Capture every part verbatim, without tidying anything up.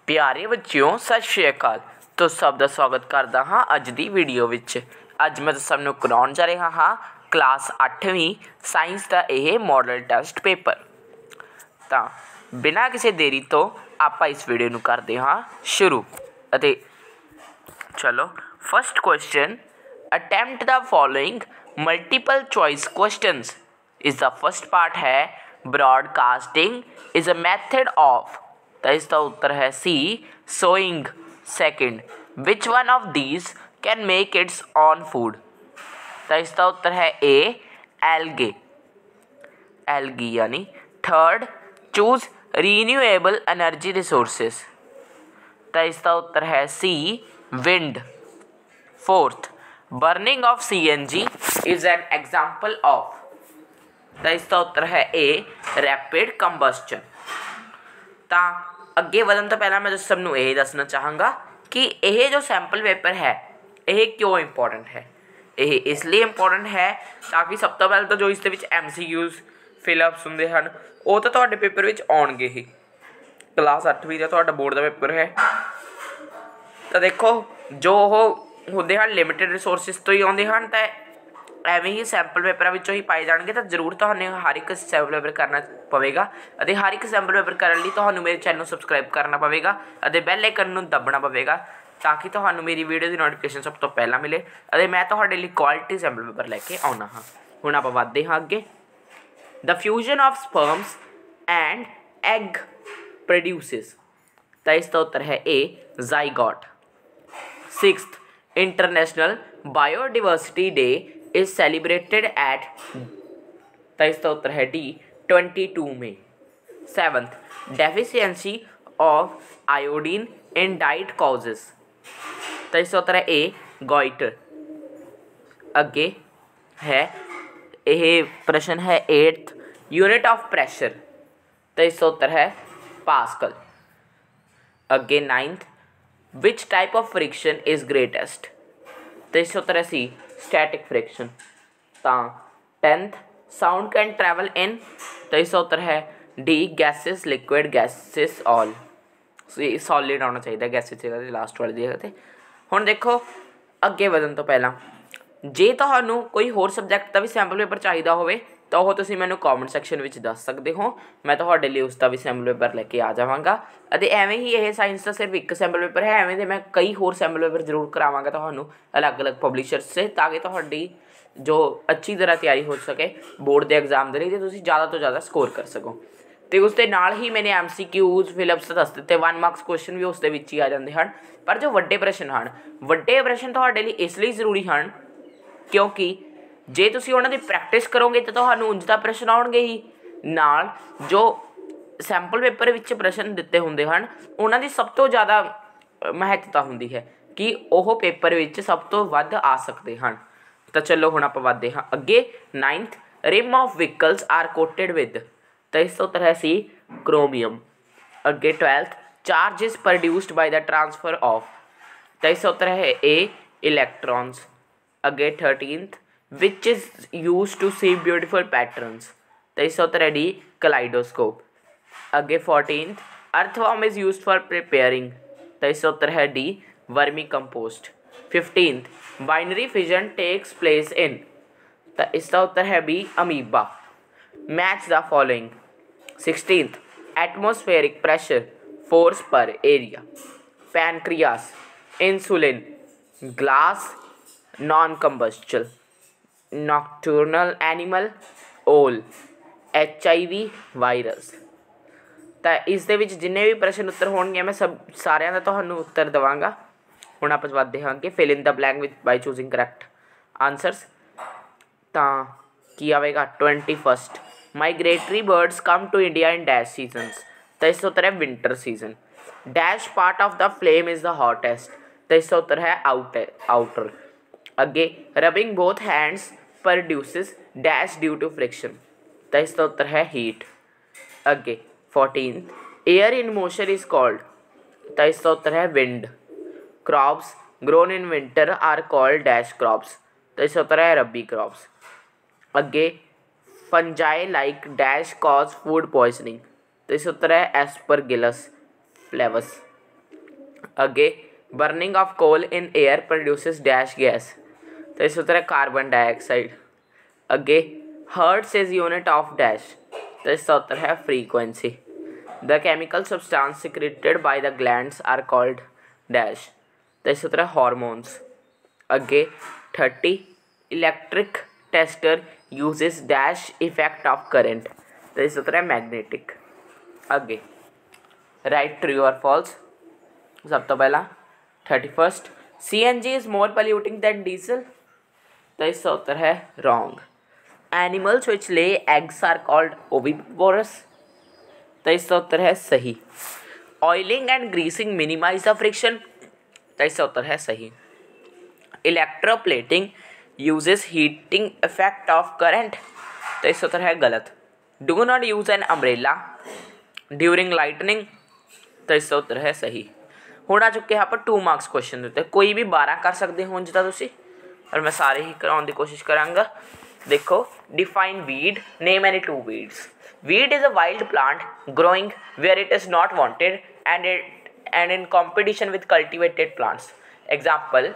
प्यारे बच्चों सत श्री अकाल। तो सब का स्वागत करता हाँ अज की वीडियो विच। अज मैं सबनों कराउण जा रहा हाँ क्लास अठवीं साइंस का यह मॉडल टेस्ट पेपर। तो बिना किसी देरी तो आप इस वीडियो नूं करते हाँ शुरू। अते चलो first question, attempt the following multiple choice questions. इस द फर्स्ट पार्ट है broadcasting is a method of, तो इसका उत्तर है C sowing. Second, which one of these can make its own food, तो इसका उत्तर है ए एल्गे एल्गी यानी। Third, choose renewable energy resources, तो इसका उत्तर है C wind. Fourth, burning of C N G is an example of, तो इसका उत्तर है ए रैपिड कंबस्टन। तो अगे बढ़न तो पहला मैं सबनों यह दसना चाहांगा कि यह जो सैंपल पेपर है यह क्यों इंपॉर्टेंट है। यह इसलिए इंपॉर्टेंट है ताकि सब तो पहले तो जो इस एम सी क्यूज फिलअप्स होंगे हैं वो तो तुहाडे पेपर में आउणगे ही। क्लास अठवीं का तुहाडा बोर्ड का पेपर है तो देखो जो होंगे हैं लिमिटेड रिसोर्सिस तो ही आते हैं, तो एवं ही सैंपल पेपर विचों ही पाए जाएंगे। तो जरूर तो हर एक सैंपल पेपर करना पवेगा और हर एक सैंपल पेपर करने लिए तो मेरे चैनल सबसक्राइब करना पवेगा और बैल आइकन नूं दबना पवेगा ताकि तो मेरी वीडियो की नोटिफिकेशन सब तो पहला मिले और मैं तुहाडे लई क्वालिटी सैंपल पेपर लैके आउणा हाँ। हुण आपां वधदे हाँ अगे। The fusion of sperms and egg produces, तो इसका उत्तर है A zygote. Sixth, international biodiversity day is celebrated at, तो इसका उत्तर है D twenty two May. Seventh, deficiency of iodine in diet causes, तो इसका उत्तर है ए गॉइटर। अगे है यह प्रश्न है एट्थ, यूनिट ऑफ प्रेशर, तो इसका उत्तर है पास्कल। अगे ninth, which type of friction is greatest, तो इसका उत्तर है सी स्टैटिक फ्रिक्शन। तो tenth, sound can travel in, तो इसका उत्तर है D gases liquid gases all, solid आना चाहिए गैसेस लास्ट वाले दी जगह। हुण देखो अगे वधन तो पहला जे तुहानूं कोई होर सबजैक्ट का भी सैंपल पेपर चाहिए होवे तो वह तुसीं मैनूं कॉमेंट सैक्शन में दस सकते हो, मैं तुहाडे लई उसका भी सैंपल पेपर लैके आ जावांगा। अते एवें ही यह साइंस का सिर्फ एक सैंपल पेपर है, एवें दे मैं कई होर सैंपल पेपर जरूर करावांगा तुहानूं अलग अलग पब्लिशर्स से, ताकि तुहाडी जो अच्छी तरह तैयारी हो सके बोर्ड के एग्जाम के लिए, तो तुसीं ज़्यादा तो ज़्यादा स्कोर कर सको। तो उसके नाल ही मैंने एम सी क्यूज फिलअप्स दस दिते, वन मार्क्स क्वेश्चन भी उसके विच ही आ जाते हैं। पर जो वड्डे प्रश्न हैं वड्डे प्रश्न तुहाडे लई इसलिए जरूरी हैं क्योंकि जे तुसीं उन्हां दी प्रैक्टिस करोगे तो तुहानूं उंज दा प्रश्न आउणगे ही, नाल जो सैंपल पेपर विच प्रश्न दिते हुंदे हन उन्हां दी सब तो ज़्यादा महत्ता हुंदी है कि वह पेपर विच सब तो वध आ सकते हैं। तो चलो हुण आपां वधदे हां अगे। Ninth, rim of vehicles are coated with, तो इसका उत्तर है सी क्रोमियम। अगे twelfth, charge is produced by the transfer of, तो इसका उत्तर है ए इलेक्ट्रॉन्स। अगे thirteenth, which is use to see beautiful patterns, तो इसका उत्तर है डी कलाइडोस्कोप। अगे fourteenth, earthworm is use for preparing, तो इसका उत्तर है D vermi compost. Fifteenth, binary fission takes place in, तो इसका उत्तर है B amoeba. Match the following. Sixteenth, atmospheric pressure force per area, pancreas, insulin, glass, non combustible, nocturnal animal, owl, H I V virus. तो इस दे विच जिन्ने भी प्रश्न उत्तर होंगे मैं सब सारिਆਂ ਦਾ ਤੁਹਾਨੂੰ उत्तर देवांगा। ਹੁਣ ਆਪਾਂ ਵਧਦੇ ਹਾਂ कि fill in the blank which by choosing correct answers. तो की आएगा twenty first, migratory birds come to India in dash seasons, तो इसका उत्तर है winter season. Dash part of the flame is the hottest, तो इसका उत्तर है आउटर आउटर। अगे rubbing both hands produces dash due to friction, तो इसका उत्तर है हीट। अगे fourteen, air in motion is called, तो इसका उत्तर है wind. Crops grown in winter are called dash crops, तो इसका उत्तर है रबी क्रॉप्स। अगे fungi like dash cause food poisoning, तो इसका उत्तर है एस्परगिलस फ्लेवस। अगे burning of coal in air produces dash gas, तो इस उत्तर है कार्बन डाइऑक्साइड। अगे hertz is unit of dash, तो इसका उत्तर है frequency. The chemical substance secreted by the glands are called dash, तो इसका उत्तर है हॉर्मोन्स। अगे thirty electric tester uses dash effect of current, तो इसका उत्तर है मैग्नेटिक। अगे राइट ट्रू और फॉल्स। सब तो पहला thirty first C N G is more polluting than diesel, तो इसका उत्तर है wrong. Animals which lay eggs are called oviparous, तो इसका उत्तर है सही। Oiling and greasing minimise the friction, तो इसका उत्तर है सही। Electroplating uses heating effect of current, तो इसका उत्तर है गलत। Do not use an umbrella during lightning, तो इसका उत्तर है सही। ਹੁਣ ਆ ਚੁੱਕੇ ਆਪਾਂ टू मार्क्स क्वेश्चन ਦੇ ਉੱਤੇ, ਕੋਈ ਵੀ बारह कर सकते हो जिदा ਤੁਸੀਂ, पर मैं सारे ही कराने की कोशिश करांगा। देखो define weed, name any two weeds. Weed is a wild plant growing where it is not wanted and it and in competition with cultivated plants. Example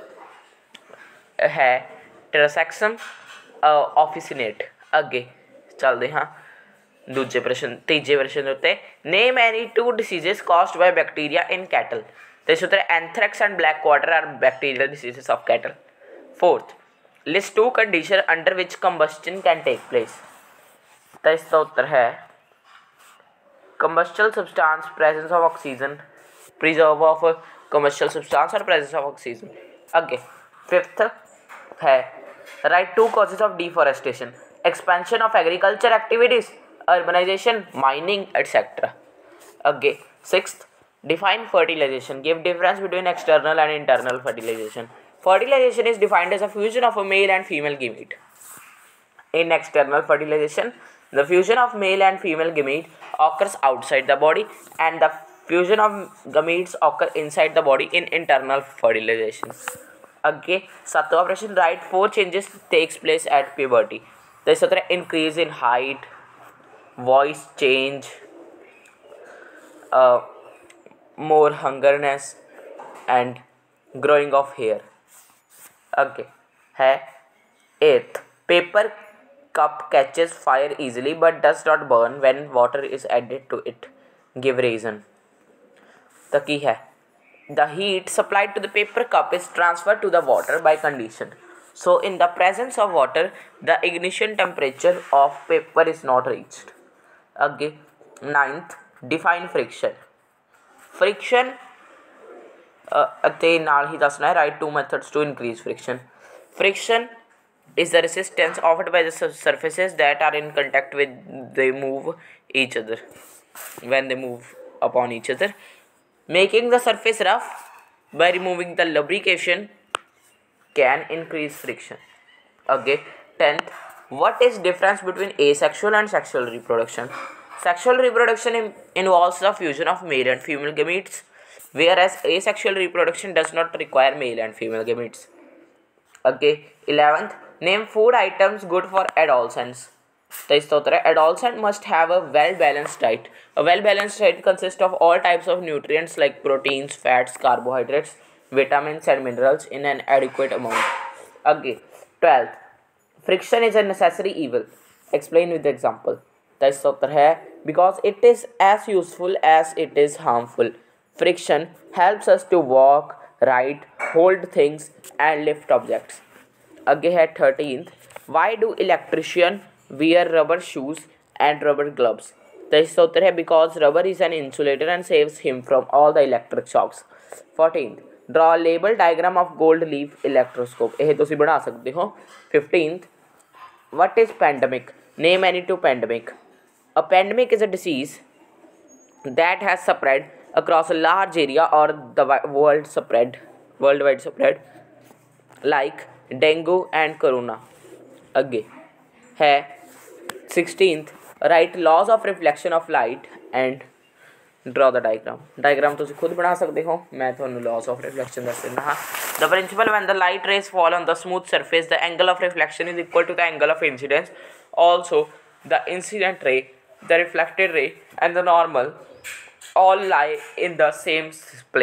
है टेरासेक्सम ऑफिसिनेट। अगे चलते हाँ दूजे प्रश्न तीजे प्रश्न के उत्ते, name any two diseases caused by bacteria in cattle, तो इस उत्तर anthrax and black water are bacterial diseases of cattle. Fourth list two condition under which combustion can take place, तो इसका उत्तर है combustible substance, presence of oxygen, preserve of combustible substance और presence of oxygen. अगे fifth है write two causes of deforestation, expansion of agriculture activities, urbanisation, mining etcetera. अगे sixth define fertilisation, give difference between external and internal fertilisation. Fertilization is defined as a fusion of a male and female gamete. In external fertilization, the fusion of male and female gamete occurs outside the body and the fusion of gametes occur inside the body in internal fertilization. Okay, सातवां प्रश्न, write four changes takes place at puberty. The सत्रह increase in height, voice change, uh, more hungerness and growing of hair. अगे है eighth paper cup catches fire easily but does not burn when water is added to it, give reason. तो की है the heat supplied to the paper cup is transferred to the water by condition, so in the presence of water the ignition temperature of paper is not reached. अगे ninth define friction. Friction ਅਤੇ ਨਾਲ ਹੀ ਦੱਸਣਾ ਹੈ write two methods to increase friction. Friction is the resistance offered by the surfaces that are in contact with they move each other when they move upon each other, making the surface rough. By removing the lubrication can increase friction. Okay, tenth, what is difference between asexual and sexual reproduction? Sexual reproduction in, involves the fusion of male and female gametes, whereas asexual reproduction does not require male and female gametes. Okay, eleventh, name food items good for adolescents. तो इसका उत्तर है adolescent must have a well balanced diet. A well balanced diet consists of all types of nutrients like proteins, fats, carbohydrates, vitamins and minerals in an adequate amount. Okay, twelfth, friction is a necessary evil. Explain with example. तो इसका उत्तर है because it is as useful as it is harmful. Friction helps us to walk, ride, hold things and lift objects. आगे है thirteenth, why do electrician wear rubber shoes and rubber gloves? तो इसका उत्तर है because rubber is an insulator and saves him from all the electric shocks. fourteenth, draw a label diagram of gold leaf electroscope. ਇਹ ਤੁਸੀਂ ਬਣਾ ਸਕਦੇ ਹੋ। fifteenth, what is pandemic? Name any two pandemic. A pandemic is a disease that has spread across a large area or the world spread worldwide spread like dengue and corona. आगे है sixteenth, write laws of reflection of light and draw the diagram. diagram ਤੁਸੀਂ खुद बना सकते हो, मैं ਤੁਹਾਨੂੰ laws of reflection ਦੱਸ ਦਿੰਦਾ ਹਾਂ। The principle when the light rays fall on the smooth surface, the angle of reflection is equal to the angle of incidence. Also the incident ray, the reflected ray and the normal all lie in the same plane.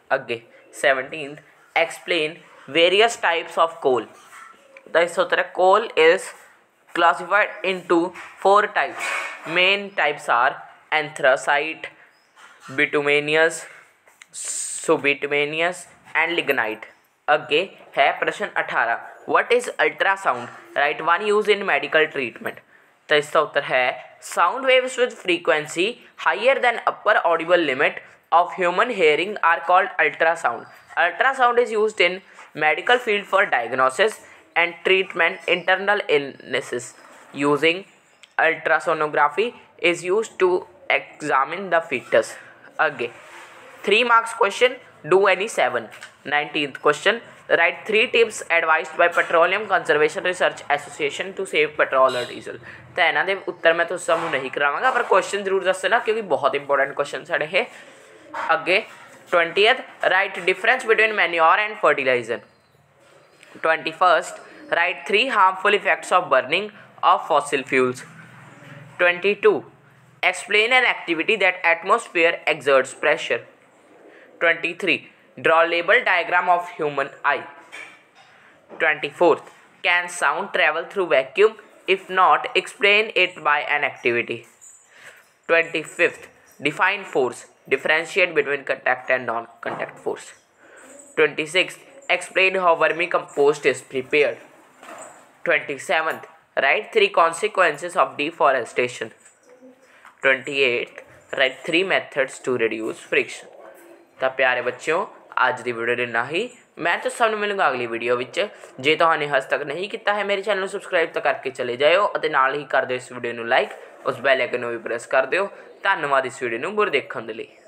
अगे seventeenth explain various types of coal. The इसका उत्तर है coal is classified into four types. Main types are anthracite, bituminous, subbituminous and lignite. अगे है प्रश्न अठारह what is ultrasound write one use in medical treatment. तो इसका उत्तर है sound waves with frequency higher than upper audible limit of human hearing are called ultrasound. Ultrasound is used in medical field for diagnosis and treatment internal illnesses. Using ultrasonography is used to examine the foetus. अगे three marks question do any seven. nineteenth question write three tips advised by Petroleum Conservation Research Association to save petrol or diesel. तो इन्हों के उत्तर मैं तो सब नहीं करावांगा पर question जरूर दस देना क्योंकि बहुत इंपॉर्टेंट क्वेश्चन साढ़े है. अगे twentieth write difference between manure and fertilizer. twenty-first write three harmful effects of burning of fossil fuels. twenty-two explain an activity that atmosphere exerts pressure. twenty-three draw label diagram of human eye. twenty-fourth can sound travel through vacuum? If not, explain it by an activity. twenty-fifth define force, differentiate between contact and non-contact force. twenty-sixth explain how vermicompost is prepared. twenty-seventh write three consequences of deforestation. twenty-eighth write three methods to reduce friction. तो प्यारे बच्चों आज की video इन्ना ही. मैं तो सबनों मिलूंगा अगली वीडियो विच. जे तुहाने हज तक नहीं किया है मेरे चैनल सबसक्राइब तो करके चले जाओ और नाल ही कर दो इस वीडियो को लाइक उस बैल आइकन भी प्रेस कर दो. धन्यवाद इस वीडियो को पूरे देखने के लिए.